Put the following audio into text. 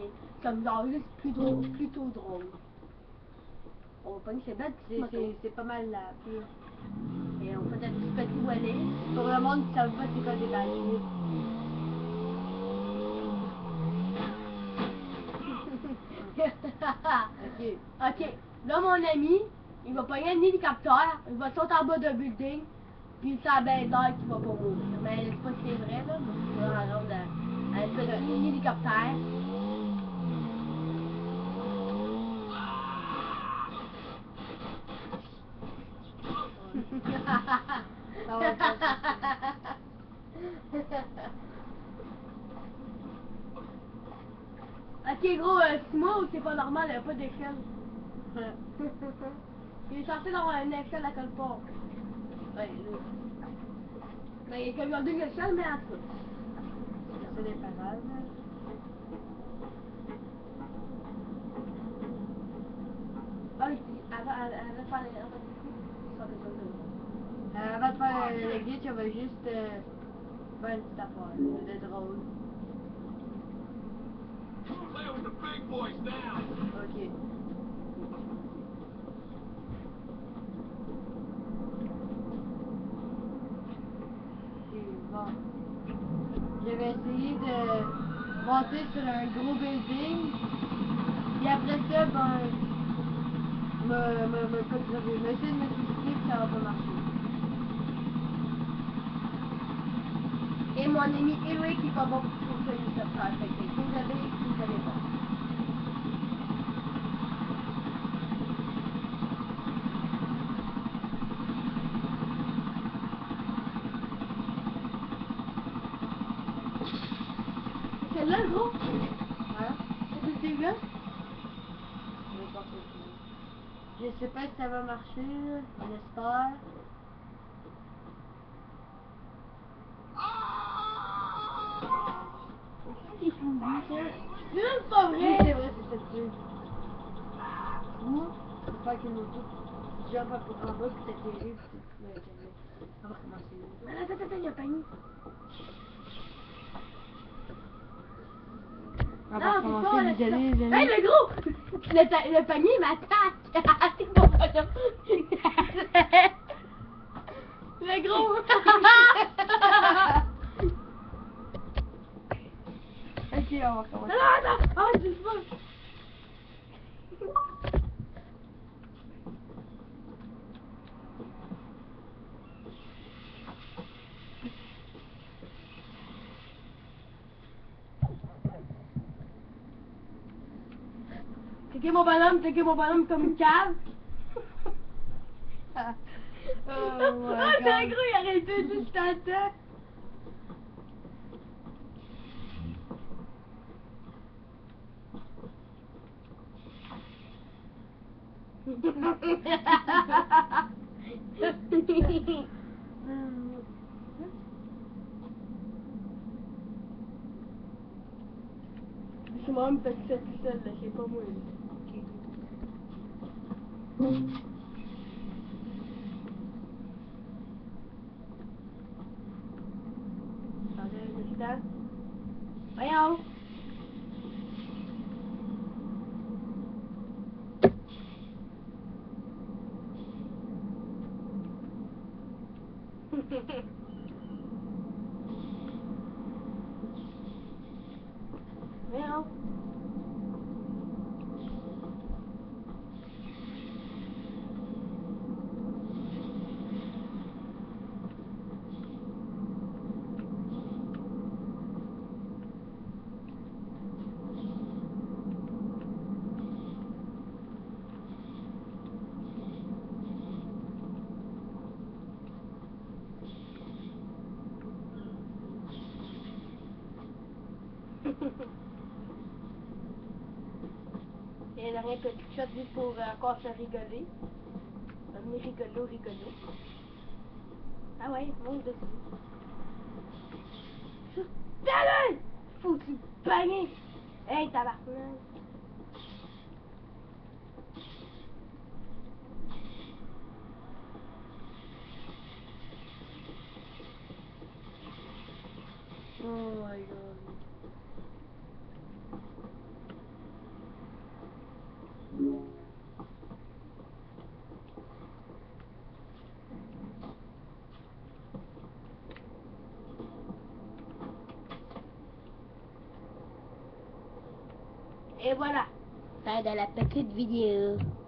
Comme genre juste plutôt drôle. On va pogner ces bêtes, c'est pas mal la pire. Et on fait un petit volet. Pour le monde qui ne savent pas c'est quoi des backflips. Ok. Là, mon ami, il va pogner un hélicoptère, il va sauter en bas d'un building, puis c'est la bête d'air qui va pas mourir. Mais je sais pas si c'est vrai, là, parce qu'il va rendre un hélicoptère. Ok gros, Simon, c'est pas normal, il n'y a pas d'échelle. Il est censé avoir une échelle à quelque part. Ouais, là. Mais il y a comme deux échelles, mais en tout cas. C'est des parages. Ah oui, avant de faire les avant de faire le glitch, on va juste faire une petite affaire de drôle. Ok. Bon. Je vais essayer de monter sur un gros building. Et après ça, ben, pas crever. Je vais essayer de me suicider que ça va pas marcher. Et mon ami Eric qui est pas bon pour trouver une surprise. Fait que vous savez pas. C'est là, gros? Hein? C'est ce là? Je sais pas si ça va marcher, on espère. C'est même pas vrai! Oui, c'est vrai, c'est cette pub. Moi, c'est pas qu'une moto. Tu jump en bas, puis t'atterris, puis tu peux atterrir. On va recommencer. Attends, il y a un panier. On va recommencer, désolé. Hey, le gros! Le panier m'attaque! Le gros! Ok, on va recommencer. Non! Oh, je sais pas! Checkez mon bonhomme comme une cave. Oh, c'est un gros, il arrêtait juste à temps. Je suis même fait ça tout seul, là, c'est pas moi. Attendez un instant. Voyons! Voyons! Et elle a rien petit shot juste pour encore se rigoler. Devenir rigolo. Ah ouais, monte dessus. Allez! Foutu panier! Hey, tabarnak! Oh my god. Et voilà. Fin de la petite vidéo.